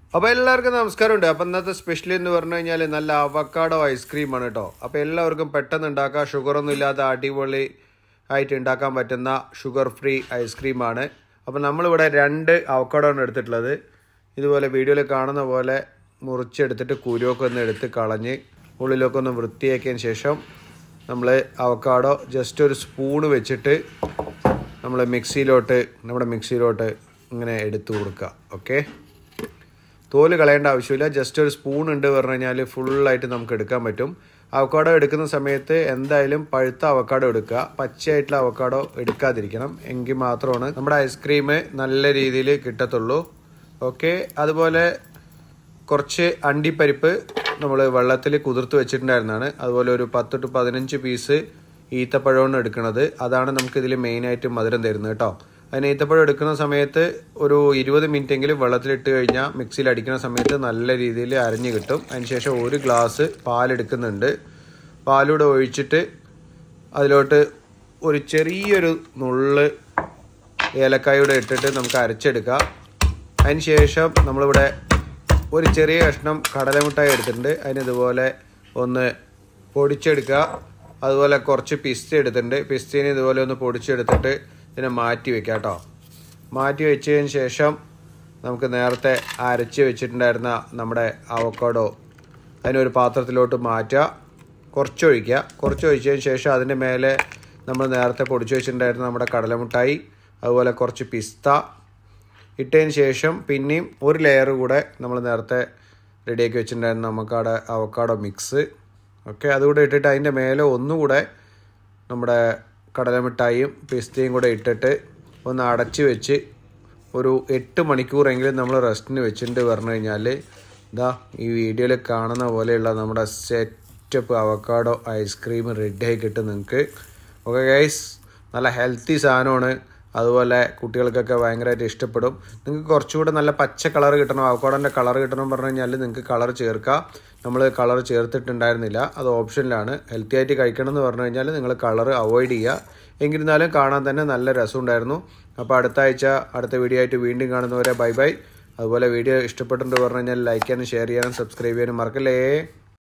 അപ്പോൾ എല്ലാവർക്കും നമസ്കാരമുണ്ട്. അപ്പോൾ ഇന്നത്തെ സ്പെഷ്യൽ എന്ന് പറഞ്ഞു കഴിഞ്ഞാൽ നല്ല അവക്കാഡോ ഐസ്ക്രീമാണ് കേട്ടോ. അപ്പോൾ എല്ലാവർക്കും പെട്ടെന്ന് ഉണ്ടാക്കാം, ഷുഗറൊന്നും ഇല്ലാത്ത അടിപൊളി ആയിട്ട് ഉണ്ടാക്കാൻ പറ്റുന്ന ഷുഗർ ഫ്രീ ഐസ്ക്രീമാണ്. അപ്പോൾ നമ്മളിവിടെ 2 അവക്കാഡോ ആണ് എടുത്തിട്ടുള്ളത്. ഇതുപോലെ വീഡിയോയിൽ കാണുന്ന പോലെ മുറിച്ചെടുത്തിട്ട് കുരുവൊക്കെ ഒന്ന് എടുത്ത് കളഞ്ഞ് ഉള്ളിലൊക്കെ ഒന്ന് വൃത്തിയാക്കിയതിന് ശേഷം നമ്മൾ അവക്കാഡോ ജസ്റ്റ് ഒരു സ്പൂണ് വെച്ചിട്ട് നമ്മൾ നമ്മുടെ മിക്സിയിലോട്ട് ഇങ്ങനെ എടുത്തു കൊടുക്കുക. ഓക്കെ, തോല് കളയേണ്ട ആവശ്യമില്ല. ജസ്റ്റ് ഒരു സ്പൂൺ ഉണ്ട് പറഞ്ഞു കഴിഞ്ഞാൽ ഫുള്ളായിട്ട് നമുക്ക് എടുക്കാൻ പറ്റും. അവക്കാഡോ എടുക്കുന്ന സമയത്ത് എന്തായാലും പഴുത്ത അവക്കാഡോ എടുക്കുക, പച്ചയായിട്ടുള്ള അവക്കാഡോ എടുക്കാതിരിക്കണം. എങ്കിൽ മാത്രമാണ് നമ്മുടെ ഐസ്ക്രീം നല്ല രീതിയിൽ കിട്ടത്തുള്ളൂ. ഓക്കെ, അതുപോലെ കുറച്ച് അണ്ടിപ്പരിപ്പ് നമ്മൾ വെള്ളത്തിൽ കുതിർത്ത് വെച്ചിട്ടുണ്ടായിരുന്നതാണ്. അതുപോലെ ഒരു 10 to 15 പീസ് ഈത്തപ്പഴമാണ് എടുക്കുന്നത്. അതാണ് നമുക്കിതിൽ മെയിനായിട്ട് മധുരം തരുന്നത് കേട്ടോ. അതിന് ഈത്തപ്പഴം എടുക്കുന്ന സമയത്ത് ഒരു 20 മിനിറ്റെങ്കിലും വെള്ളത്തിലിട്ട് കഴിഞ്ഞാൽ മിക്സിയിൽ അടിക്കുന്ന സമയത്ത് നല്ല രീതിയിൽ അരഞ്ഞ് കിട്ടും. അതിനുശേഷം 1 ഗ്ലാസ് പാലെടുക്കുന്നുണ്ട്. പാലൂടെ ഒഴിച്ചിട്ട് അതിലോട്ട് ഒരു ചെറിയൊരു നുള്ള് ഏലക്കായൂടെ ഇട്ടിട്ട് നമുക്ക് അരച്ചെടുക്കാം. അതിനുശേഷം നമ്മളിവിടെ ഒരു ചെറിയ കഷ്ണം കടലമിഠായി എടുത്തിട്ടുണ്ട്, അതിനിതുപോലെ ഒന്ന് പൊടിച്ചെടുക്കുക. അതുപോലെ കുറച്ച് പിസ്ത എടുത്തിട്ടുണ്ട്, പിസ്തേനെ ഇതുപോലെ ഒന്ന് പൊടിച്ചെടുത്തിട്ട് ഇതിനെ മാറ്റി വെക്കാം കേട്ടോ. മാറ്റി വെച്ചതിന് ശേഷം നമുക്ക് നേരത്തെ അരച്ച് വെച്ചിട്ടുണ്ടായിരുന്ന നമ്മുടെ അവക്കാഡോ അതിനൊരു പാത്രത്തിലോട്ട് മാറ്റുക. കുറച്ചൊഴിച്ചതിന് ശേഷം അതിൻ്റെ മേലെ നമ്മൾ നേരത്തെ പൊടിച്ച് വെച്ചിട്ടുണ്ടായിരുന്ന നമ്മുടെ കടലമിഠായി അതുപോലെ കുറച്ച് പിസ്ത ഇട്ടതിന് ശേഷം പിന്നെയും ഒരു ലെയർ കൂടെ നമ്മൾ നേരത്തെ റെഡിയാക്കി വെച്ചിട്ടുണ്ടായിരുന്ന നമുക്കവിടെ അവക്കാഡോ മിക്സ്. ഓക്കെ, അതുകൂടെ ഇട്ടിട്ട് അതിൻ്റെ മേലെ ഒന്നുകൂടെ നമ്മുടെ കടലമിഠായിയും പിസ്തയും കൂടെ ഇട്ടിട്ട് ഒന്ന് അടച്ച് വെച്ച് ഒരു 8 മണിക്കൂറെങ്കിലും നമ്മൾ റെസ്റ്റിന് വെച്ചിട്ട് പറഞ്ഞു കഴിഞ്ഞാൽ ഇതാ ഈ വീഡിയോയിൽ കാണുന്ന പോലെയുള്ള നമ്മുടെ സെറ്റപ്പ് അവക്കാഡോ ഐസ്ക്രീം റെഡിയായി കിട്ടും നിങ്ങൾക്ക്. ഓക്കെ ഗൈസ്, നല്ല ഹെൽത്തി സാധനമാണ്. അതുപോലെ കുട്ടികൾക്കൊക്കെ ഭയങ്കരമായിട്ട് ഇഷ്ടപ്പെടും. നിങ്ങൾക്ക് കുറച്ചുകൂടെ നല്ല പച്ച കളർ കിട്ടണം, അവക്കാഡോൻ്റെ കളർ കിട്ടണം പറഞ്ഞു കഴിഞ്ഞാൽ നിങ്ങൾക്ക് കളർ ചേർക്കാം. നമ്മൾ കളർ ചേർത്തിട്ടുണ്ടായിരുന്നില്ല, അത് ഓപ്ഷനിലാണ്. ഹെൽത്തി ആയിട്ട് കഴിക്കണം എന്ന് പറഞ്ഞു കഴിഞ്ഞാൽ നിങ്ങൾ കളർ അവോയ്ഡ് ചെയ്യുക. എന്നിരുന്നാലും കാണാൻ തന്നെ നല്ല രസമുണ്ടായിരുന്നു. അപ്പോൾ അടുത്ത വീഡിയോ ആയിട്ട് വീണ്ടും കാണുന്നവരെ ബൈ ബൈ. അതുപോലെ വീഡിയോ ഇഷ്ടപ്പെട്ടിട്ടുണ്ട് പറഞ്ഞു കഴിഞ്ഞാൽ ലൈക്ക് ചെയ്യാനും ഷെയർ ചെയ്യാനും സബ്സ്ക്രൈബ് ചെയ്യാനും മറക്കല്ലേ.